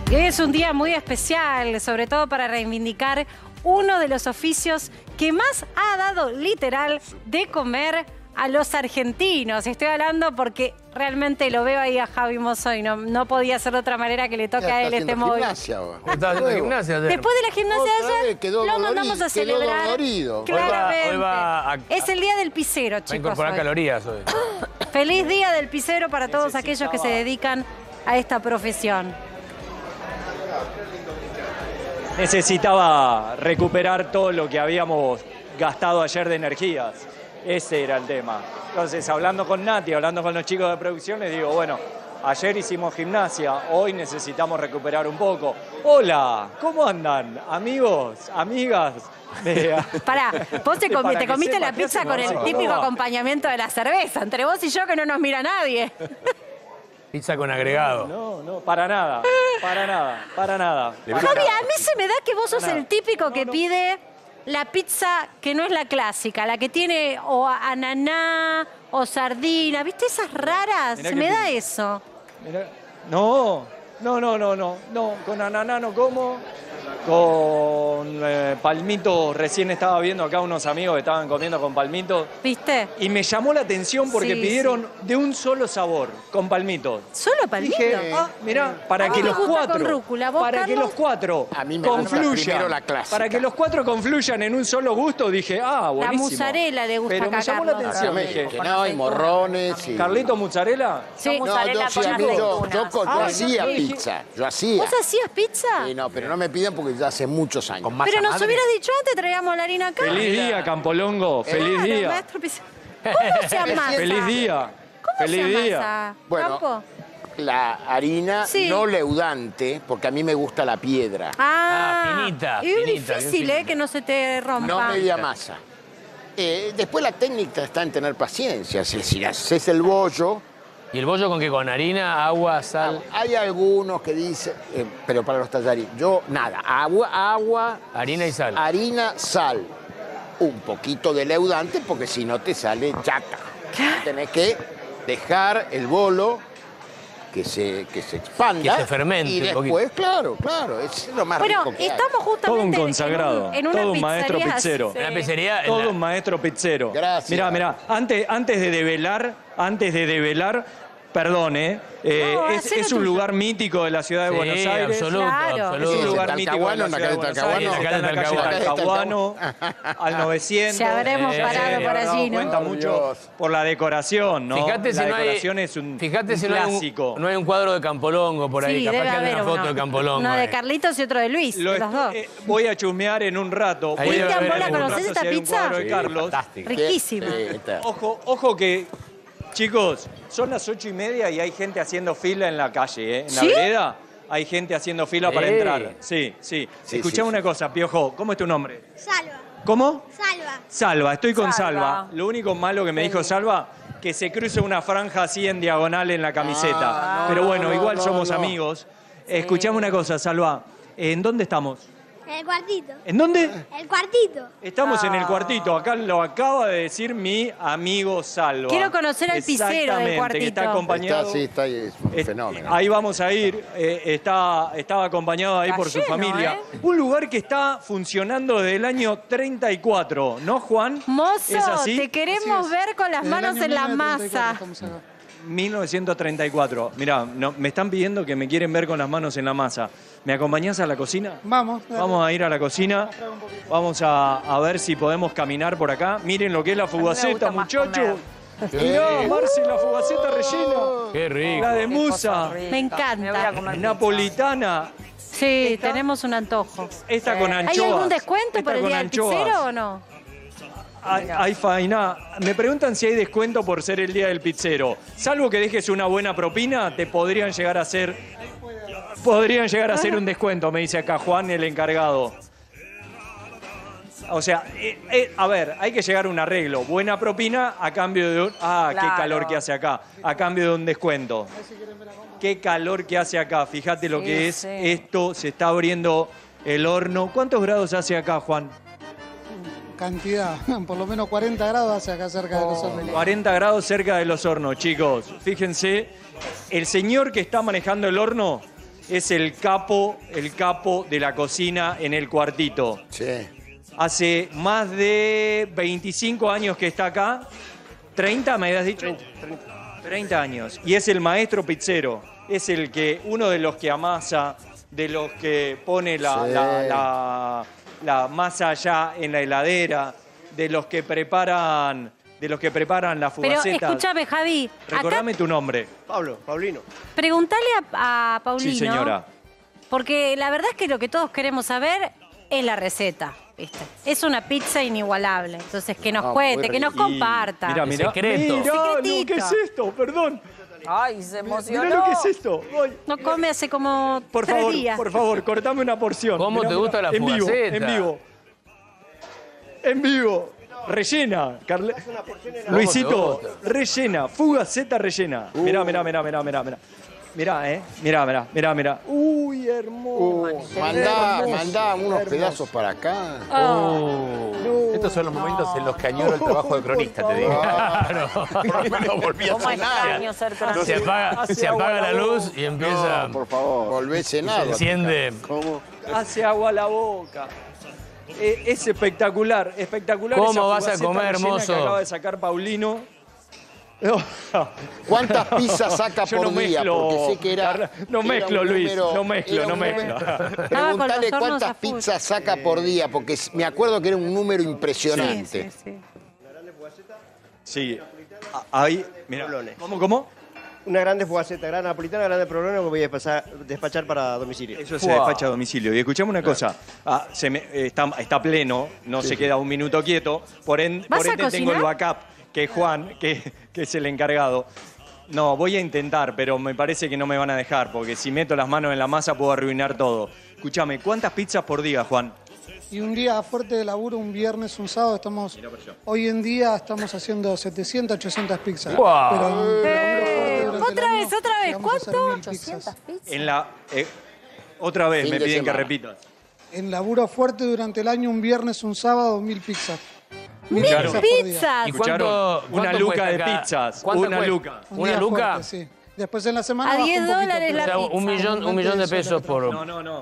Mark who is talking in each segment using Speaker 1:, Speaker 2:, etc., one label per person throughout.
Speaker 1: Y hoy es un día muy especial, sobre todo para reivindicar uno de los oficios que más ha dado literal de comer a los argentinos. Estoy hablando porque realmente lo veo ahí a Javi Mozo y no podía ser de otra manera que le toque a él este móvil.
Speaker 2: ¿Está haciendo gimnasia ayer?
Speaker 1: Después de la gimnasia de ayer, lo mandamos a celebrar. Claramente.
Speaker 2: Hoy va a,
Speaker 1: es el día del pizzero,
Speaker 2: va a
Speaker 1: chicos.
Speaker 2: incorporar calorías hoy.
Speaker 1: Feliz día del pizzero para todos aquellos que se dedican a esta profesión.
Speaker 3: Necesitaba recuperar todo lo que habíamos gastado ayer de energías. Ese era el tema. Entonces, hablando con Nati, hablando con los chicos de producción, les digo, bueno, ayer hicimos gimnasia, hoy necesitamos recuperar un poco. Hola, ¿cómo andan? Amigos, amigas.
Speaker 1: Pará, vos te comiste la pizza con el típico acompañamiento de la cerveza. Entre vos y yo que no nos mira nadie.
Speaker 2: Pizza con agregado.
Speaker 3: No, para nada, para nada, para nada.
Speaker 1: Javi, a mí se me da que vos sos el típico que pide la pizza que no es la clásica, la que tiene o ananá o sardina, ¿viste? Esas raras, se me da eso.
Speaker 3: Mirá. No, con ananá no como, con palmito, recién estaba viendo acá unos amigos que estaban comiendo con palmito.
Speaker 1: ¿Viste?
Speaker 3: Y me llamó la atención porque pidieron de un solo sabor, con palmito.
Speaker 1: ¿Solo palmito?
Speaker 3: Dije, mirá, para que los cuatro,
Speaker 1: rúcula. ¿Vos,
Speaker 3: para
Speaker 1: Carlos?
Speaker 3: que los cuatro
Speaker 4: a mí me gusta primero la clásica.
Speaker 3: para que los cuatro confluyan en un solo gusto, dije, buenísimo.
Speaker 1: La mozzarella le gusta
Speaker 3: Pero
Speaker 1: acá,
Speaker 3: me llamó la
Speaker 1: Carlos.
Speaker 3: atención, dije,
Speaker 4: Que no, hay morrones. Y...
Speaker 3: ¿Carlito mozzarella?
Speaker 1: Sí.
Speaker 4: No,
Speaker 5: mozzarella
Speaker 4: yo,
Speaker 5: con aceitunas.
Speaker 4: yo hacía pizza. Yo hacía.
Speaker 1: ¿Vos hacías pizza?
Speaker 4: Sí, no, pero no me piden porque ya hace muchos años.
Speaker 1: Pero nos hubieras dicho antes, traíamos la harina acá.
Speaker 3: Feliz día, Campolongo, feliz
Speaker 1: Claro,
Speaker 3: día.
Speaker 1: maestro pizza. ¿Cómo se amasa?
Speaker 3: Feliz día.
Speaker 1: ¿Cómo
Speaker 3: Feliz
Speaker 1: se
Speaker 3: día.
Speaker 1: amasa?
Speaker 4: Bueno,
Speaker 1: ¿Campo?
Speaker 4: La harina
Speaker 1: Sí.
Speaker 4: no leudante, porque a mí me gusta la piedra.
Speaker 2: finita,
Speaker 1: Y es
Speaker 2: finita,
Speaker 1: difícil,
Speaker 2: bien
Speaker 1: que no se te rompa.
Speaker 4: No media masa. Después la técnica está en tener paciencia. Si haces el bollo,
Speaker 2: ¿Y el bollo con qué? ¿Con harina, agua, sal?
Speaker 4: hay algunos que dicen, pero para los tallarines, yo nada, agua,
Speaker 2: Harina y sal.
Speaker 4: harina, sal, un poquito de leudante porque si no te sale chata. Tenés que dejar el bolo que se expanda.
Speaker 2: Que se fermente
Speaker 4: y
Speaker 2: un
Speaker 4: después, claro, es lo más rico que hay.
Speaker 1: Estamos
Speaker 3: Todo un
Speaker 1: justamente
Speaker 3: consagrado,
Speaker 1: en una
Speaker 3: todo un maestro
Speaker 1: pizzería.
Speaker 3: pizzero.
Speaker 2: En la pizzería...
Speaker 3: Todo un maestro pizzero.
Speaker 4: Gracias.
Speaker 3: Mirá, antes de develar, perdón, es un lugar mítico de la ciudad de
Speaker 2: Sí,
Speaker 3: Buenos Aires.
Speaker 2: absoluto,
Speaker 1: Claro.
Speaker 2: absoluto.
Speaker 3: Es un lugar
Speaker 4: ¿En
Speaker 3: mítico de la
Speaker 4: Talcahuano, en la
Speaker 3: ciudad de
Speaker 4: calle
Speaker 3: Buenos Aires.
Speaker 2: Talcahuano?
Speaker 3: Está en la calle Talcahuano, al 900.
Speaker 1: Se habremos parado por allí, ¿no?
Speaker 3: Cuenta mucho por la decoración, ¿no?
Speaker 2: Fíjate
Speaker 3: la
Speaker 2: si no hay,
Speaker 3: decoración es un
Speaker 2: clásico.
Speaker 3: clásico.
Speaker 2: No hay un cuadro de Campolongo por ahí.
Speaker 1: Sí,
Speaker 2: Capaz
Speaker 1: debe
Speaker 2: que hay
Speaker 1: haber
Speaker 2: una foto
Speaker 1: uno.
Speaker 2: de Campolongo.
Speaker 1: Uno de Carlitos y otro de Luis,
Speaker 3: Lo
Speaker 1: de los dos.
Speaker 3: voy a chusmear en un rato.
Speaker 2: Ahí
Speaker 3: Voy
Speaker 2: debe
Speaker 3: a
Speaker 2: haber
Speaker 3: ver en un
Speaker 1: ¿Conocés
Speaker 3: rato
Speaker 1: esta
Speaker 3: si hay un
Speaker 1: pizza?
Speaker 3: cuadro de Carlos.
Speaker 1: Riquísima.
Speaker 4: Está.
Speaker 3: Ojo que, chicos, son las 8:30 y hay gente haciendo fila en la calle, en la
Speaker 1: ¿Sí?
Speaker 3: vereda. Hay gente haciendo fila para entrar. Sí. Escuchame una cosa, Piojo, ¿cómo es tu nombre?
Speaker 6: Salva.
Speaker 3: ¿Cómo?
Speaker 6: Salva.
Speaker 3: Salva, estoy con Salva.
Speaker 5: Salva.
Speaker 3: Lo único malo que me dijo Salva, que se cruce una franja así en diagonal en la camiseta. Pero bueno, igual somos amigos. Escuchame una cosa, Salva. ¿En dónde estamos?
Speaker 6: En el cuartito.
Speaker 3: ¿En dónde?
Speaker 6: El cuartito.
Speaker 3: Estamos en el cuartito, acá lo acaba de decir mi amigo Salva.
Speaker 1: Quiero conocer al pizzero del
Speaker 3: Exactamente,
Speaker 1: cuartito.
Speaker 3: que está acompañado.
Speaker 4: Es un fenómeno.
Speaker 3: Ahí vamos a ir, estaba acompañado ahí
Speaker 1: Está
Speaker 3: por su
Speaker 1: lleno,
Speaker 3: familia. Un lugar que está funcionando desde el año 34, ¿no, Juan?
Speaker 1: Mozo,
Speaker 3: ¿Es así?
Speaker 1: te queremos ver con las manos en la masa.
Speaker 3: 1934. Mirá, me están pidiendo que me quieren ver con las manos en la masa. ¿Me acompañás a la cocina?
Speaker 7: Vamos.
Speaker 3: Vamos a ir a la cocina. Vamos a ver si podemos caminar por acá. Miren lo que es la fugaceta,
Speaker 5: gusta más
Speaker 3: muchachos. Mirá, Marce, la fugaceta rellena.
Speaker 2: Qué rico.
Speaker 3: La de musa.
Speaker 1: Me encanta.
Speaker 5: Me voy a comer
Speaker 3: Napolitana.
Speaker 1: Sí, tenemos un antojo.
Speaker 3: Esta con anchoas.
Speaker 1: ¿Hay algún descuento
Speaker 3: Esta
Speaker 1: por el
Speaker 3: con
Speaker 1: día del
Speaker 3: anchoas.
Speaker 1: pizzero o no?
Speaker 3: Hay faena. Me preguntan si hay descuento por ser el día del pizzero. Salvo que dejes una buena propina, te podrían llegar a hacer un descuento, me dice acá Juan, el encargado. O sea, a ver, hay que llegar a un arreglo. Buena propina a cambio de un... qué
Speaker 5: Claro.
Speaker 3: calor que hace acá. A cambio de un descuento. Qué calor que hace acá. Fíjate lo que es esto. Se está abriendo el horno. ¿Cuántos grados hace acá, Juan?
Speaker 7: Cantidad, por lo menos 40 grados hace acá cerca de los hornos.
Speaker 3: 40 grados cerca de los hornos, chicos. Fíjense, el señor que está manejando el horno es el capo de la cocina en el cuartito.
Speaker 4: Sí.
Speaker 3: Hace más de 25 años que está acá. ¿30 me habías dicho? 30 años. Y es el maestro pizzero. Es uno de los que amasa, de los que pone la masa allá en la heladera, de los que preparan las
Speaker 1: Pero
Speaker 3: fugacetas.
Speaker 1: escúchame, Javi.
Speaker 3: Recordame tu nombre.
Speaker 5: Paulino.
Speaker 1: Preguntale a Paulino.
Speaker 3: Sí, señora.
Speaker 1: Porque la verdad es que lo que todos queremos saber es la receta, ¿viste? Es una pizza inigualable. Entonces, que nos cuente, que nos comparta.
Speaker 3: Mira,
Speaker 2: El secreto.
Speaker 3: Mirá lo
Speaker 1: Secretito.
Speaker 3: que es esto, perdón.
Speaker 8: Ay, se emocionó.
Speaker 3: Mirá lo que es esto. Ay.
Speaker 1: No come hace como
Speaker 3: Por
Speaker 1: 3
Speaker 3: favor,
Speaker 1: días.
Speaker 3: por favor, cortame una porción.
Speaker 2: ¿Cómo te gusta la
Speaker 3: en vivo,
Speaker 2: fugaceta?
Speaker 3: en vivo. En vivo. Rellena. Luisito, rellena. Fugaceta rellena. Mirá. Mirá. Uy, hermoso.
Speaker 4: Mandá unos pedazos para acá.
Speaker 9: Estos son los momentos en los que añoro el trabajo de cronista, te digo. Por lo menos volví a
Speaker 8: ¿Cómo
Speaker 9: cenar.
Speaker 8: extraño ser cronista?
Speaker 2: Se apaga la luz y empieza.
Speaker 9: Por favor.
Speaker 4: Volvé
Speaker 2: Se
Speaker 4: cenado.
Speaker 2: enciende.
Speaker 9: ¿Cómo?
Speaker 3: Hace agua a la boca. Es espectacular, espectacular.
Speaker 2: ¿Cómo
Speaker 3: esa
Speaker 2: vas a
Speaker 3: fugaceta
Speaker 2: comer,
Speaker 3: rellena
Speaker 2: hermoso?
Speaker 3: que acaba de sacar Paulino.
Speaker 4: ¿Cuántas pizzas saca
Speaker 3: Yo
Speaker 4: por
Speaker 3: no
Speaker 4: día?
Speaker 3: mezclo,
Speaker 4: Porque sé que era.
Speaker 3: no
Speaker 4: era
Speaker 3: mezclo,
Speaker 4: un
Speaker 3: Luis,
Speaker 4: número-
Speaker 3: no mezclo,
Speaker 4: era
Speaker 3: no
Speaker 4: un
Speaker 3: mezclo.
Speaker 4: número-
Speaker 1: Estaba con los
Speaker 4: Preguntale
Speaker 1: hornos a
Speaker 4: cuántas
Speaker 1: full.
Speaker 4: pizzas saca por día, porque me acuerdo que era un número impresionante.
Speaker 1: Sí.
Speaker 3: Sí, ahí, mira. ¿Cómo?
Speaker 5: Una grande fugaceta, gran napolitana, grande provolone que voy a despachar para domicilio.
Speaker 3: Eso se despacha a domicilio. Y escuchame una cosa, está pleno, no se queda un minuto quieto, por ende
Speaker 1: ¿Vas a
Speaker 3: tengo
Speaker 1: cocinar?
Speaker 3: el backup, que es Juan, que es el encargado. No, voy a intentar, pero me parece que no me van a dejar, porque si meto las manos en la masa puedo arruinar todo. Escúchame, ¿cuántas pizzas por día, Juan?
Speaker 7: Y un día fuerte de laburo, un viernes, un sábado, hoy en día estamos haciendo 700, 800 pizzas.
Speaker 2: ¡Wow!
Speaker 7: Pero un laburo fuerte durante
Speaker 1: Otra
Speaker 7: el
Speaker 1: vez,
Speaker 7: año,
Speaker 1: otra vez.
Speaker 7: llegamos a hacer
Speaker 1: ¿Cuánto?
Speaker 7: 1000 pizzas.
Speaker 3: En la otra vez
Speaker 4: Fin
Speaker 3: me
Speaker 4: de
Speaker 3: piden que
Speaker 4: semana.
Speaker 3: repitas.
Speaker 7: En laburo fuerte durante el año, un viernes, un sábado, 1000 pizzas.
Speaker 1: 1000
Speaker 3: Claro.
Speaker 7: por día.
Speaker 1: pizzas.
Speaker 2: ¿Y
Speaker 3: ¿Escucharon? Una
Speaker 2: cuánto
Speaker 3: luca
Speaker 2: cuesta
Speaker 3: de
Speaker 2: cada-
Speaker 3: pizzas,
Speaker 2: cuánto
Speaker 3: una
Speaker 2: cuesta?
Speaker 3: luca.
Speaker 7: Un
Speaker 2: ¿Una
Speaker 7: día
Speaker 2: luca?
Speaker 7: fuerte, sí. Después en la semana
Speaker 1: A
Speaker 7: baja
Speaker 1: 10
Speaker 7: un poquito,
Speaker 1: dólares
Speaker 7: pero-
Speaker 1: la
Speaker 2: O sea,
Speaker 1: pizza.
Speaker 2: un millón de pesos por.
Speaker 3: No.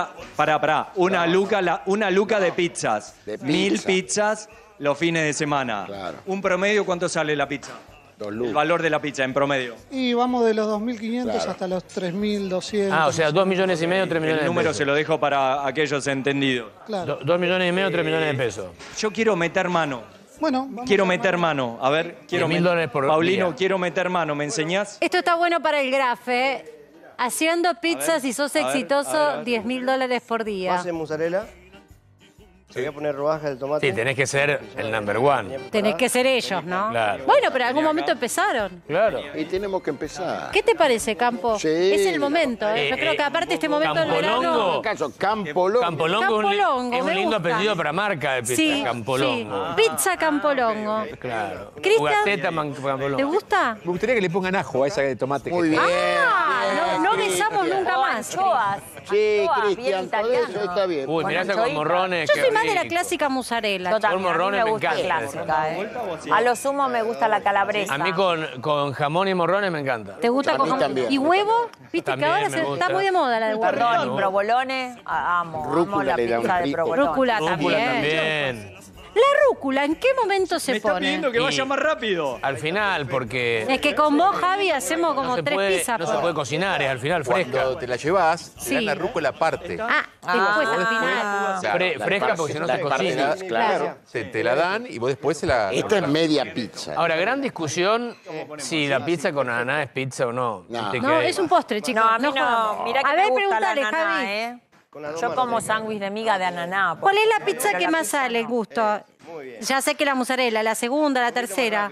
Speaker 3: Una luca de pizzas.
Speaker 4: De pizza.
Speaker 3: 1000 pizzas los fines de semana.
Speaker 4: Claro.
Speaker 3: Un promedio, ¿cuánto sale la pizza?
Speaker 4: 2
Speaker 3: El
Speaker 4: lucas.
Speaker 3: valor de la pizza en promedio.
Speaker 7: Y vamos de los 2.500
Speaker 4: Claro.
Speaker 7: hasta los 3.200.
Speaker 2: Ah, o sea, 2,5 millones, 3 millones
Speaker 3: El
Speaker 2: de
Speaker 3: número
Speaker 2: pesos.
Speaker 3: se lo dejo para aquellos entendidos.
Speaker 7: Claro.
Speaker 2: 2,5 millones, 3 millones de pesos.
Speaker 3: Yo quiero meter mano.
Speaker 7: Bueno, vamos
Speaker 3: Quiero
Speaker 7: a-
Speaker 3: meter mano. A ver, quiero
Speaker 2: 10.000 dólares por
Speaker 3: Paulino,
Speaker 2: día.
Speaker 3: quiero meter mano. ¿Me enseñás?
Speaker 1: Esto está bueno para el graf, ¿eh? Haciendo pizzas y sos
Speaker 3: a ver,
Speaker 1: exitoso,
Speaker 3: a ver.
Speaker 1: 10.000 dólares por día.
Speaker 5: Base mozzarella. Le voy a poner rodajas de tomate.
Speaker 2: Sí, tenés que ser el number one.
Speaker 1: Tenés que ser ellos, ¿no?
Speaker 2: Claro.
Speaker 1: Bueno, pero en algún momento empezaron.
Speaker 2: Claro.
Speaker 4: Y tenemos que empezar.
Speaker 1: ¿Qué te parece, Campo?
Speaker 4: Sí.
Speaker 1: Es el momento, ¿eh? Yo creo que aparte este momento del
Speaker 2: Campolongo.
Speaker 1: verano...
Speaker 4: En caso, Campolongo.
Speaker 2: Campolongo,
Speaker 1: Campolongo,
Speaker 2: es un
Speaker 1: me
Speaker 2: lindo
Speaker 1: gusta.
Speaker 2: apellido para marca de pizza.
Speaker 1: Sí,
Speaker 2: Campolongo.
Speaker 1: sí. Pizza Campolongo.
Speaker 2: Claro.
Speaker 1: Cristian,
Speaker 2: Fugaceta,
Speaker 1: ¿te
Speaker 2: Campolongo.
Speaker 1: gusta?
Speaker 9: Me gustaría que le pongan ajo a esa de tomate.
Speaker 4: Muy bien.
Speaker 1: Ah, no besamos nunca más.
Speaker 8: Anchoas.
Speaker 4: Sí,
Speaker 8: Anchoas, bien
Speaker 4: Cristian, todo eso
Speaker 8: italiano.
Speaker 4: está bien.
Speaker 2: Uy, mirá esa con morrones.
Speaker 1: Yo
Speaker 2: qué
Speaker 1: soy más de la
Speaker 2: rico.
Speaker 1: clásica mozzarella.
Speaker 8: Yo también, a mí
Speaker 2: morrones
Speaker 8: me
Speaker 2: me
Speaker 8: gusta
Speaker 2: encanta
Speaker 8: clásica, ¿eh? A lo sumo me gusta la calabresa.
Speaker 2: A mí con jamón y morrones me encanta.
Speaker 1: ¿Te gusta
Speaker 4: A
Speaker 1: con
Speaker 4: mí
Speaker 1: jamón?
Speaker 4: también.
Speaker 1: ¿Y huevo? Viste
Speaker 2: También
Speaker 1: que ahora
Speaker 2: me
Speaker 1: está
Speaker 2: gusta.
Speaker 1: muy de moda la de huevo.
Speaker 8: Perdón, y provolone, amo
Speaker 4: Rúcula
Speaker 8: la
Speaker 4: le da un
Speaker 8: pizza de
Speaker 4: rico.
Speaker 8: provolone.
Speaker 1: Rúcula
Speaker 2: Rúcula
Speaker 1: también.
Speaker 2: también.
Speaker 1: La rúcula, ¿en qué momento se
Speaker 3: Me está
Speaker 1: pone?
Speaker 3: pidiendo que vaya
Speaker 2: Y-
Speaker 3: más rápido.
Speaker 2: Al final, porque
Speaker 1: Es que con vos, Javi, hacemos como
Speaker 2: no se
Speaker 1: 3
Speaker 2: puede,
Speaker 1: pizzas
Speaker 2: no
Speaker 1: por...
Speaker 2: se puede cocinar, es al final fresca.
Speaker 9: Cuando te la llevas, te
Speaker 1: Sí.
Speaker 9: dan la rúcula aparte.
Speaker 1: Ah, después al final.
Speaker 9: Claro,
Speaker 2: Fresca porque si no se cocina.
Speaker 4: Claro.
Speaker 9: te la dan y vos después se la...
Speaker 4: Esta es media pizza.
Speaker 2: Ahora, gran discusión si la pizza con ananá es pizza o no.
Speaker 4: No.
Speaker 2: Viste
Speaker 1: No,
Speaker 2: que-
Speaker 1: es un postre, chicos.
Speaker 8: No, a mí no.
Speaker 1: jodamos.
Speaker 8: Mirá que
Speaker 1: A ver,
Speaker 8: me gusta la
Speaker 1: pregúntale,
Speaker 8: ananá,
Speaker 1: Javi.
Speaker 8: ¿eh?
Speaker 5: Con la
Speaker 8: Yo
Speaker 5: doma
Speaker 8: como
Speaker 5: no
Speaker 8: sándwich de miga de ananá.
Speaker 1: ¿Cuál es la
Speaker 8: porque-
Speaker 1: pizza
Speaker 8: pero
Speaker 1: que
Speaker 8: la
Speaker 1: más
Speaker 8: pizza
Speaker 1: sale el
Speaker 8: no.
Speaker 1: gusto? Ya sé que la mozzarella, la segunda, la tercera.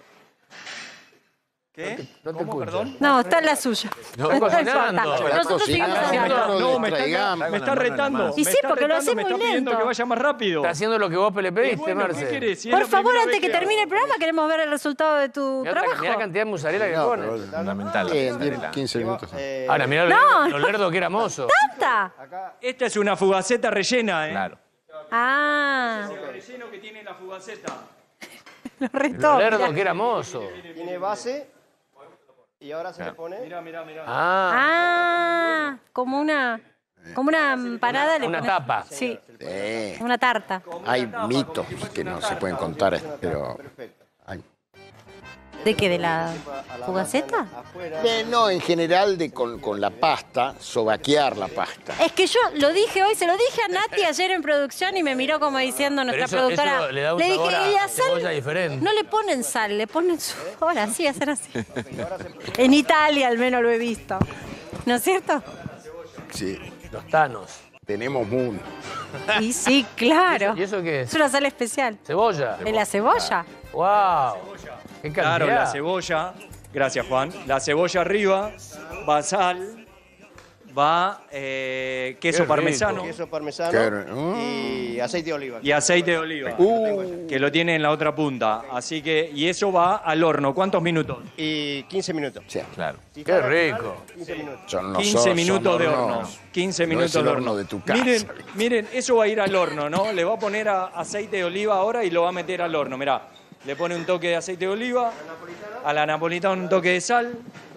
Speaker 3: ¿Qué?
Speaker 2: No te
Speaker 3: ¿Cómo,
Speaker 2: escucho.
Speaker 3: perdón?
Speaker 1: No, está en la suya.
Speaker 2: No, está cocinando.
Speaker 1: importa.
Speaker 4: La
Speaker 1: Nosotros
Speaker 4: cocina,
Speaker 1: seguimos
Speaker 4: no,
Speaker 1: hablando.
Speaker 3: No, me
Speaker 4: distraigamos.
Speaker 3: está retando.
Speaker 1: Y
Speaker 3: me
Speaker 1: sí,
Speaker 3: está
Speaker 1: porque lo
Speaker 3: retando,
Speaker 1: hace
Speaker 3: me
Speaker 1: muy
Speaker 3: está pidiendo
Speaker 1: lento.
Speaker 3: que vaya más rápido.
Speaker 2: Está haciendo lo que vos le
Speaker 3: Y
Speaker 2: pediste,
Speaker 3: bueno, ¿qué
Speaker 2: Marce.
Speaker 3: querés? Si es
Speaker 1: Por
Speaker 3: la
Speaker 1: favor,
Speaker 3: primera
Speaker 1: antes
Speaker 3: vez
Speaker 1: que termine el programa, queremos ver el resultado de tu
Speaker 2: Mirá
Speaker 1: trabajo.
Speaker 2: la cantidad de mozzarella que
Speaker 4: No,
Speaker 2: pone.
Speaker 4: pero
Speaker 9: Fundamental. la
Speaker 4: en
Speaker 9: mozzarella.
Speaker 4: 15 minutos.
Speaker 2: Ahora, mirá
Speaker 1: No,
Speaker 2: lo lerdo que era mozo.
Speaker 1: ¿Tanta?
Speaker 3: Esta es una fugaceta rellena, ¿eh?
Speaker 9: Claro.
Speaker 1: Ah,
Speaker 3: El relleno que tiene la fugaceta.
Speaker 1: lo retó.
Speaker 2: Lo lerdo que era mozo.
Speaker 5: Tiene base, Y ahora se le pone...
Speaker 3: Mira, mira, mira.
Speaker 1: Ah, como una empanada.
Speaker 2: Una tapa.
Speaker 1: Sí,
Speaker 4: Sí.
Speaker 1: una tarta.
Speaker 4: Hay mitos que no se pueden contar, pero... hay.
Speaker 1: ¿De qué? ¿De la fugaceta?
Speaker 4: No, en general con la pasta, sobaquear la pasta.
Speaker 1: Es que yo lo dije hoy, se lo dije a Nati ayer en producción y me miró como diciendo nuestra
Speaker 2: Pero
Speaker 1: productora.
Speaker 2: eso le da un
Speaker 1: dije,
Speaker 2: sabor a
Speaker 1: "Y la sal
Speaker 2: cebolla diferente".
Speaker 1: no le ponen sal, le ponen su... Ahora sí, hacer así. En Italia al menos lo he visto. ¿No es cierto?
Speaker 4: Sí,
Speaker 2: Los tanos.
Speaker 4: tenemos moon.
Speaker 1: Y sí, claro.
Speaker 2: ¿Y eso qué es?
Speaker 1: Es una sal especial.
Speaker 2: ¿Cebolla?
Speaker 1: ¿En la cebolla?
Speaker 2: ¡Wow! ¡Qué cantidad!
Speaker 3: Claro, la cebolla. Gracias, Juan. La cebolla arriba, va sal, va queso parmesano
Speaker 5: Queso parmesano
Speaker 4: Claro.
Speaker 5: y aceite de oliva.
Speaker 3: y aceite de oliva, que lo tiene en la otra punta. Así que, y eso va al horno. ¿Cuántos minutos?
Speaker 5: Y 15 minutos.
Speaker 4: Sí,
Speaker 9: Claro.
Speaker 2: ¡Qué rico!
Speaker 5: 15 minutos.
Speaker 4: son
Speaker 3: 15 minutos de horno. 15
Speaker 4: No
Speaker 3: minutos
Speaker 4: es el
Speaker 3: de
Speaker 4: horno
Speaker 3: horno.
Speaker 4: de tu casa.
Speaker 3: Miren, eso va a ir al horno, ¿no? Le va a poner aceite de oliva ahora y lo va a meter al horno. Mirá, le pone un toque de aceite de oliva, a la napolitana un toque de sal,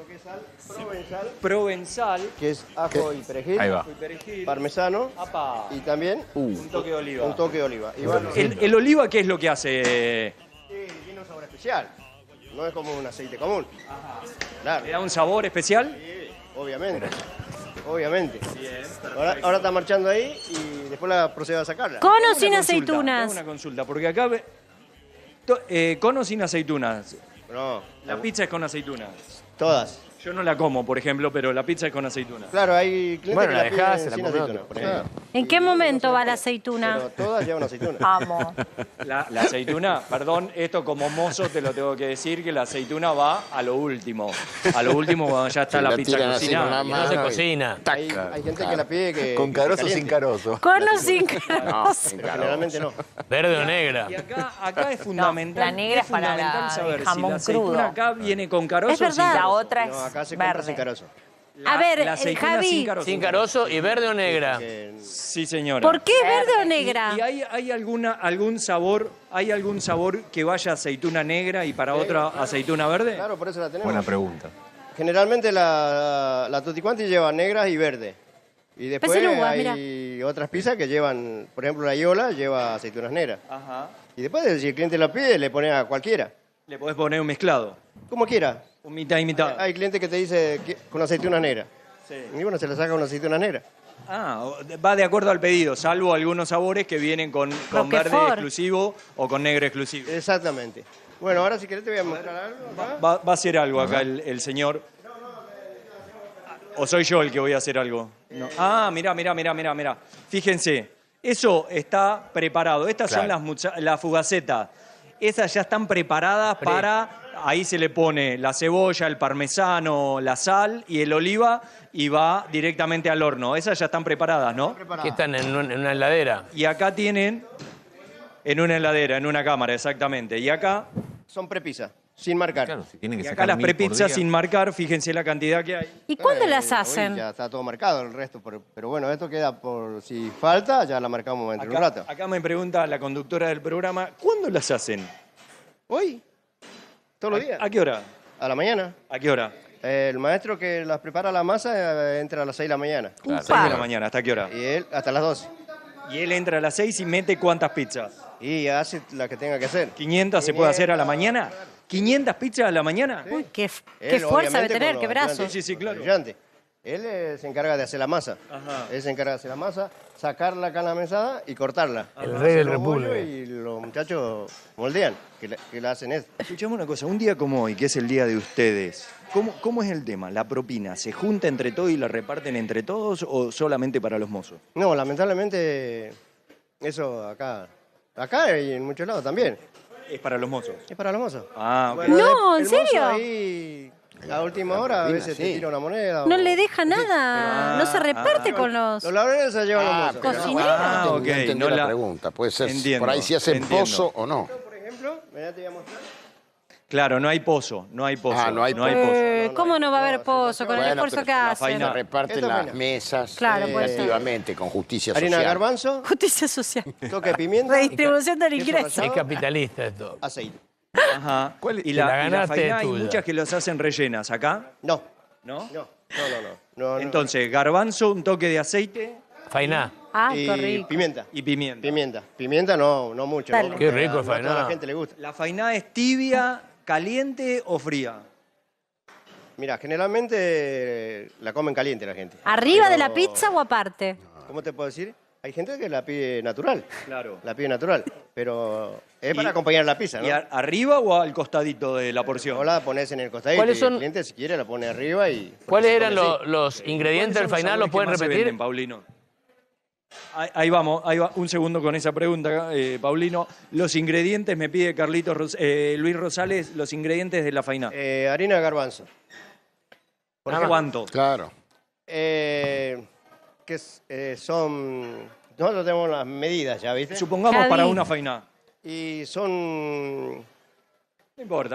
Speaker 3: provenzal,
Speaker 5: Que es ajo y perejil.
Speaker 9: Ahí va.
Speaker 3: y perejil,
Speaker 5: Parmesano.
Speaker 3: apa,
Speaker 5: Y también
Speaker 3: un toque de oliva.
Speaker 5: un toque de oliva. Y bueno,
Speaker 3: ¿El oliva qué es lo que hace?
Speaker 5: tiene un sabor especial. No es como un aceite común. Claro,
Speaker 3: ¿Le da un sabor especial?
Speaker 5: obviamente. Obviamente. Ahora está marchando ahí y después la procede a sacarla.
Speaker 1: ¿Con o
Speaker 3: Tengo
Speaker 1: sin
Speaker 3: una consulta,
Speaker 1: aceitunas?
Speaker 3: tengo una consulta, porque acá... con o sin aceitunas.
Speaker 5: No,
Speaker 3: La pizza es con aceitunas.
Speaker 5: todas.
Speaker 3: Yo no la como, por ejemplo, pero la pizza es con aceitunas.
Speaker 5: Claro, hay clientes
Speaker 2: Bueno,
Speaker 5: que
Speaker 2: la
Speaker 5: la
Speaker 2: dejás,
Speaker 5: piden
Speaker 2: se la
Speaker 5: sin
Speaker 2: come
Speaker 5: aceituna,
Speaker 2: otro.
Speaker 5: por ejemplo.
Speaker 1: ¿En qué momento va la aceituna?
Speaker 5: Pero todas llevan aceituna.
Speaker 8: Amo.
Speaker 3: La aceituna, perdón, esto como mozo te lo tengo que decir, que la aceituna va a lo último. A lo último cuando ya está
Speaker 4: Sí,
Speaker 3: la
Speaker 4: la
Speaker 3: pizza
Speaker 4: tiran así con la
Speaker 3: cocinada.
Speaker 2: Y no se
Speaker 4: mano y-
Speaker 2: cocina.
Speaker 5: Hay gente que la pide que...
Speaker 9: ¿Con
Speaker 5: que
Speaker 9: carozo o
Speaker 5: caliente.
Speaker 9: sin carozo?
Speaker 1: ¿Con o sin
Speaker 4: No,
Speaker 1: carozo?
Speaker 4: sin
Speaker 5: Pero
Speaker 4: carozo.
Speaker 5: generalmente no.
Speaker 2: ¿Verde o negra?
Speaker 3: Y acá es fundamental.
Speaker 8: la negra es para
Speaker 3: fundamental
Speaker 8: la-
Speaker 3: saber
Speaker 8: el
Speaker 3: si
Speaker 8: jamón
Speaker 3: la aceituna
Speaker 8: crudo.
Speaker 3: acá viene con carozo
Speaker 1: Es
Speaker 3: o sin
Speaker 1: verdad.
Speaker 8: La
Speaker 3: carozo.
Speaker 8: otra
Speaker 5: No,
Speaker 8: es
Speaker 5: acá se compra sin
Speaker 8: verde.
Speaker 5: carozo.
Speaker 1: A ver,
Speaker 3: la aceituna
Speaker 1: Javi.
Speaker 3: sin carozo.
Speaker 2: ¿Sin carozo y verde o negra?
Speaker 5: Que
Speaker 3: Sí, señora.
Speaker 1: ¿Por qué verde o negra?
Speaker 3: ¿Y hay algún sabor que vaya a aceituna negra y para otra aceituna verde?
Speaker 5: Claro, por eso la tenemos.
Speaker 9: Buena pregunta.
Speaker 5: Generalmente la tutti quanti lleva negras y verde. Y después
Speaker 1: Pecelúa,
Speaker 5: hay otras pizzas que llevan, por ejemplo, la Iola lleva aceitunas negras.
Speaker 3: Ajá.
Speaker 5: Y después, si el cliente la pide, le pone a cualquiera.
Speaker 3: Le podés poner un mezclado.
Speaker 5: Como quiera.
Speaker 3: Un mitad y mitad.
Speaker 5: Hay clientes que te dice que con aceitunas negras.
Speaker 3: Sí.
Speaker 5: Y bueno, se le saca una aceituna negra.
Speaker 3: Va de acuerdo al pedido, salvo algunos sabores que vienen con verde
Speaker 1: Roquefort.
Speaker 3: exclusivo o con negro exclusivo.
Speaker 5: Exactamente. Bueno, ahora si querés te voy a mostrar algo. acá.
Speaker 3: Va a hacer algo acá el señor. ¿O soy yo el que voy a hacer algo? No. Ah, mirá. Fíjense, eso está preparado. Estas son las fugacetas. Esas ya están preparadas para... Ahí se le pone la cebolla, el parmesano, la sal y el oliva y va directamente al horno. Esas ya están preparadas, ¿no?
Speaker 2: ¿Qué están en una heladera?
Speaker 3: Y acá tienen... En una heladera, en una cámara, exactamente. Y acá...
Speaker 5: Son prepisas, sin marcar.
Speaker 9: Claro, si tienen que
Speaker 3: Y acá
Speaker 9: sacar
Speaker 3: las
Speaker 9: 1000 por
Speaker 3: prepizzas
Speaker 9: día.
Speaker 3: sin marcar, fíjense la cantidad que hay.
Speaker 1: ¿Y cuándo las
Speaker 5: Hoy
Speaker 1: hacen?
Speaker 5: ya está todo marcado el resto, pero bueno, esto queda por si falta, ya la marcamos dentro de un rato.
Speaker 3: Acá me pregunta la conductora del programa, ¿cuándo las hacen?
Speaker 5: Hoy, todos los días,
Speaker 3: ¿A qué hora?
Speaker 5: a la mañana.
Speaker 3: ¿A qué hora?
Speaker 5: El maestro que las prepara la masa entra a las 6 de la mañana.
Speaker 3: 6 de la mañana, ¿hasta qué hora?
Speaker 5: Y él hasta las 12.
Speaker 3: Y él entra a las 6 y mete ¿cuántas pizzas?
Speaker 5: Y hace la que tenga que hacer.
Speaker 3: ¿500 se puede hacer a la mañana? ¿500 pizzas a la mañana?
Speaker 1: Uy, qué
Speaker 5: Él,
Speaker 1: fuerza debe
Speaker 5: obviamente,
Speaker 1: tener,
Speaker 5: con
Speaker 1: qué
Speaker 5: los
Speaker 1: brazos.
Speaker 5: ayudantes,
Speaker 3: Sí, sí, claro.
Speaker 5: los ayudantes. Él se encarga de hacer la masa.
Speaker 3: Ajá.
Speaker 5: Él se encarga de hacer la masa, sacarla acá en la mesada y cortarla.
Speaker 2: El rey del
Speaker 5: Hacer los bollos
Speaker 2: repulgue.
Speaker 5: Y los muchachos moldean, que la hacen eso.
Speaker 3: Escuchame una cosa, un día como hoy, que es el día de ustedes, ¿cómo es el tema? ¿La propina se junta entre todos y la reparten entre todos o solamente para los mozos?
Speaker 5: No, lamentablemente, eso acá y en muchos lados también.
Speaker 3: Es para los mozos.
Speaker 5: Es para los mozos.
Speaker 3: Ah, ok.
Speaker 1: No,
Speaker 5: el
Speaker 1: ¿en serio?
Speaker 5: mozo ahí, a última hora, a veces te
Speaker 4: sí.
Speaker 5: tira una moneda.
Speaker 1: No
Speaker 5: o-
Speaker 1: le deja nada, no se reparte con los...
Speaker 5: Los laureles se llevan los mozos.
Speaker 4: pero
Speaker 1: Cocinero.
Speaker 3: Ah,
Speaker 4: no
Speaker 3: ok,
Speaker 4: entendí
Speaker 3: no
Speaker 4: la
Speaker 3: la-
Speaker 4: pregunta. Puede ser
Speaker 3: Entiendo,
Speaker 4: por ahí si hacen
Speaker 3: entiendo.
Speaker 4: pozo o no.
Speaker 5: Por ejemplo, mirá, te voy a mostrar.
Speaker 3: Claro, no hay pozo, no hay pozo.
Speaker 4: Ah, no hay pozo.
Speaker 1: ¿Cómo no va a haber pozo con el
Speaker 4: Bueno,
Speaker 1: esfuerzo
Speaker 4: pero
Speaker 1: que
Speaker 4: la
Speaker 1: hacen?
Speaker 3: faena-
Speaker 4: Se reparten
Speaker 5: Esto es
Speaker 4: las
Speaker 5: bueno.
Speaker 4: mesas
Speaker 1: Claro, puede ser.
Speaker 4: activamente con justicia
Speaker 5: Harina de
Speaker 4: social.
Speaker 5: garbanzo,
Speaker 1: Justicia social.
Speaker 5: toque de pimienta,
Speaker 1: Redistribución del
Speaker 5: queso
Speaker 1: ingreso.
Speaker 5: rallado,
Speaker 2: Es capitalista esto.
Speaker 5: aceite.
Speaker 3: Ajá.
Speaker 2: Si la
Speaker 3: Y la
Speaker 2: ganaste,
Speaker 3: fainá
Speaker 2: es
Speaker 3: hay
Speaker 2: tuya.
Speaker 3: muchas que los hacen rellenas. ¿Acá?
Speaker 5: No,
Speaker 3: ¿No?
Speaker 5: no.
Speaker 3: Entonces, garbanzo, un toque de aceite
Speaker 2: Fainá.
Speaker 1: Ay, qué
Speaker 5: Y
Speaker 1: rico.
Speaker 5: pimienta.
Speaker 3: y pimienta.
Speaker 5: Pimienta no mucho.
Speaker 1: Dale.
Speaker 5: ¿no?
Speaker 2: Qué rico el
Speaker 5: No a toda
Speaker 2: fainá.
Speaker 5: la gente le gusta.
Speaker 3: ¿La fainá es tibia, caliente o fría?
Speaker 5: Mira, generalmente la comen caliente la gente.
Speaker 1: ¿Arriba de
Speaker 5: Pero,
Speaker 1: la pizza o aparte?
Speaker 5: ¿Cómo te puedo decir? Hay gente que la pide natural.
Speaker 3: Claro.
Speaker 5: La pide natural. Pero es para
Speaker 3: Y-
Speaker 5: acompañar la pizza, ¿no?
Speaker 3: ¿Y arriba o al costadito de la porción?
Speaker 5: O la pones en el costadito
Speaker 2: ¿Cuáles
Speaker 5: y
Speaker 2: son-
Speaker 5: el cliente si quiere la pone arriba y...
Speaker 2: ¿Cuáles
Speaker 5: se
Speaker 2: eran
Speaker 5: come así.
Speaker 2: los ingredientes del fainá? ¿Los pueden repetir?
Speaker 3: Venden, Paulino? Ahí vamos, un segundo con esa pregunta, Paulino. Los ingredientes, me pide Luis Rosales, los ingredientes de la fainá.
Speaker 5: Harina de garbanzo.
Speaker 3: ¿Por cuánto?
Speaker 4: Claro.
Speaker 5: Son... Nosotros tenemos las medidas ya, ¿viste?
Speaker 3: Supongamos
Speaker 1: Javi.
Speaker 3: para una fainá.
Speaker 5: Y son
Speaker 3: No importa.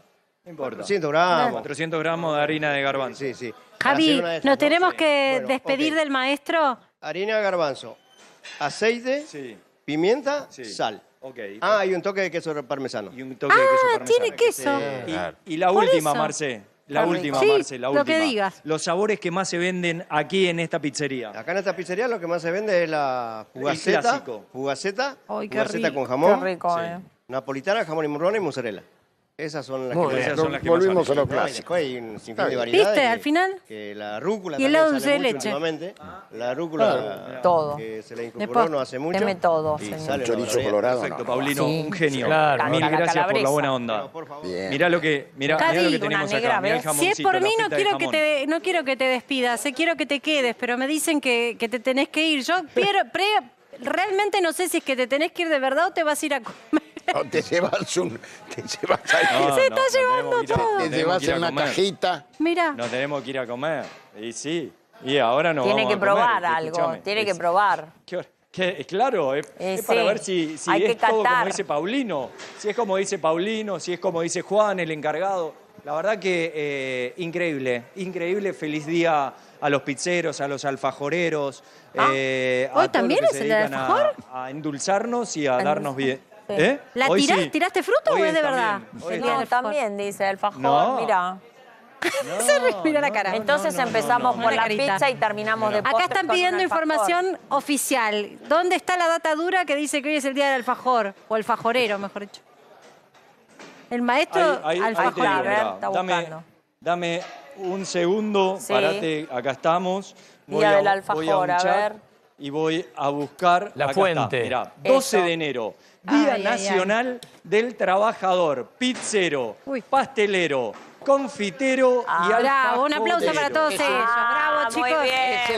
Speaker 5: 400 gramos.
Speaker 3: 400 gramos de harina de garbanzo.
Speaker 5: Sí, sí.
Speaker 1: Javi,
Speaker 5: Hacer una de esas,
Speaker 1: nos
Speaker 5: ¿no?
Speaker 1: tenemos
Speaker 5: Sí.
Speaker 1: que
Speaker 5: Bueno,
Speaker 1: despedir
Speaker 5: ok.
Speaker 1: del maestro.
Speaker 5: Harina de garbanzo, aceite,
Speaker 3: Sí,
Speaker 5: pimienta,
Speaker 3: sí.
Speaker 5: sal.
Speaker 3: Ok.
Speaker 5: Ah, y un toque de queso parmesano.
Speaker 3: Y un toque de queso
Speaker 1: Ah,
Speaker 3: parmesano.
Speaker 1: tiene queso.
Speaker 3: Y la
Speaker 1: Por
Speaker 3: última,
Speaker 1: eso.
Speaker 3: Marce. La
Speaker 8: Está
Speaker 3: última,
Speaker 1: rico.
Speaker 3: Marce, la
Speaker 1: Sí, lo
Speaker 3: última.
Speaker 1: que digas.
Speaker 3: Los sabores que más se venden aquí en esta pizzería.
Speaker 5: Acá en esta pizzería lo que más se vende es la fugaceta.
Speaker 3: clásico.
Speaker 5: Fugaceta,
Speaker 1: Ay, qué
Speaker 5: fugaceta
Speaker 1: rico.
Speaker 5: con jamón.
Speaker 8: Qué rico,
Speaker 3: Sí.
Speaker 5: Napolitana, jamón y morrón y mozzarella. Esas son las
Speaker 2: Muy
Speaker 5: que
Speaker 2: bien.
Speaker 3: Esas son las que más
Speaker 4: Volvimos a
Speaker 3: salen.
Speaker 4: lo
Speaker 5: No, y
Speaker 4: clásico.
Speaker 5: después hay un sinfín de
Speaker 4: bien.
Speaker 5: variedades.
Speaker 1: ¿Viste,
Speaker 5: que-
Speaker 1: al final?
Speaker 5: Que la rúcula
Speaker 1: Y el
Speaker 5: también
Speaker 1: dulce
Speaker 5: sale
Speaker 1: de
Speaker 5: mucho
Speaker 1: leche.
Speaker 5: últimamente. La rúcula
Speaker 8: Todo.
Speaker 5: que se la
Speaker 1: De
Speaker 5: incorporó
Speaker 1: postre.
Speaker 5: no hace mucho.
Speaker 8: Deme todo,
Speaker 5: Y
Speaker 8: señor.
Speaker 5: sale una
Speaker 4: Chorizo
Speaker 5: barbaridad.
Speaker 4: colorado.
Speaker 3: Perfecto,
Speaker 4: no.
Speaker 3: Paulino,
Speaker 8: Sí.
Speaker 3: un genio.
Speaker 2: Claro.
Speaker 3: Mil
Speaker 8: La
Speaker 3: gracias por la
Speaker 8: calabresa.
Speaker 3: buena onda.
Speaker 5: Por favor.
Speaker 4: Bien.
Speaker 3: Mirá lo que, mirá
Speaker 1: Cadi,
Speaker 3: lo que
Speaker 8: una
Speaker 3: tenemos
Speaker 8: negra,
Speaker 3: acá. Mirá el
Speaker 8: ¿ves?
Speaker 1: Si es
Speaker 3: jamoncito,
Speaker 1: por mí,
Speaker 3: la
Speaker 1: no
Speaker 3: feta de
Speaker 1: quiero,
Speaker 3: jamón.
Speaker 1: no quiero que te despidas, quiero que te quedes, pero me dicen que te tenés que ir. Yo realmente no sé si es que te tenés que ir de verdad o te vas a ir a comer.
Speaker 4: No, te llevas ahí.
Speaker 1: Se está llevando todo.
Speaker 4: Te llevas en una cajita.
Speaker 1: Mira,
Speaker 3: Nos tenemos que ir a comer. Y sí. Y ahora no
Speaker 8: Tiene
Speaker 3: vamos
Speaker 8: que
Speaker 3: a comer,
Speaker 8: probar algo,
Speaker 3: escúchame.
Speaker 8: tiene que probar.
Speaker 3: Claro, es para
Speaker 8: sí.
Speaker 3: ver si
Speaker 8: Hay que
Speaker 3: es todo como
Speaker 8: catar.
Speaker 3: dice Paulino. Si es como dice Paulino, si es como dice Juan, el encargado. La verdad que increíble. Feliz día a los pizzeros, a los alfajoreros. a
Speaker 1: ¿hoy
Speaker 3: todos
Speaker 1: también
Speaker 3: los que
Speaker 1: es
Speaker 3: se
Speaker 1: el del
Speaker 3: dedican
Speaker 1: alfajor?
Speaker 3: a endulzarnos y a darnos bien.
Speaker 8: Sí.
Speaker 3: ¿Eh?
Speaker 1: ¿la
Speaker 3: Hoy sí.
Speaker 1: tiraste fruta
Speaker 3: Hoy
Speaker 1: o es de
Speaker 3: también.
Speaker 1: verdad?
Speaker 3: Hoy
Speaker 1: El día
Speaker 8: No,
Speaker 1: del
Speaker 8: también dice el fajón,
Speaker 3: No.
Speaker 8: mira.
Speaker 1: Mira la cara.
Speaker 8: Entonces empezamos
Speaker 1: no.
Speaker 8: por
Speaker 1: Una
Speaker 8: la
Speaker 1: carita.
Speaker 8: pizza y terminamos de
Speaker 1: Acá
Speaker 8: postre
Speaker 1: están
Speaker 8: con
Speaker 1: pidiendo
Speaker 8: un alfajor.
Speaker 1: información oficial. ¿Dónde está la data dura que dice que hoy es el día del alfajor? O el fajorero, mejor dicho. El maestro
Speaker 3: Ahí te
Speaker 1: alfajor.
Speaker 3: digo,
Speaker 8: A ver,
Speaker 3: mirá,
Speaker 8: está buscando.
Speaker 3: dame un segundo,
Speaker 8: Sí.
Speaker 3: parate, acá estamos.
Speaker 8: Día del
Speaker 3: voy
Speaker 8: alfajor,
Speaker 3: un
Speaker 8: a
Speaker 3: chat
Speaker 8: ver.
Speaker 3: Y voy a buscar
Speaker 2: La
Speaker 3: acá
Speaker 2: fuente.
Speaker 3: Está, mirá, 12
Speaker 8: Eso.
Speaker 3: de enero, Día
Speaker 1: Ay, ay,
Speaker 3: Nacional del Trabajador, pizzero,
Speaker 1: Uy.
Speaker 3: pastelero, confitero y
Speaker 1: Bravo, un aplauso para
Speaker 3: alfajorero.
Speaker 1: todos ellos. Bravo,
Speaker 8: Muy
Speaker 1: chicos.
Speaker 8: bien.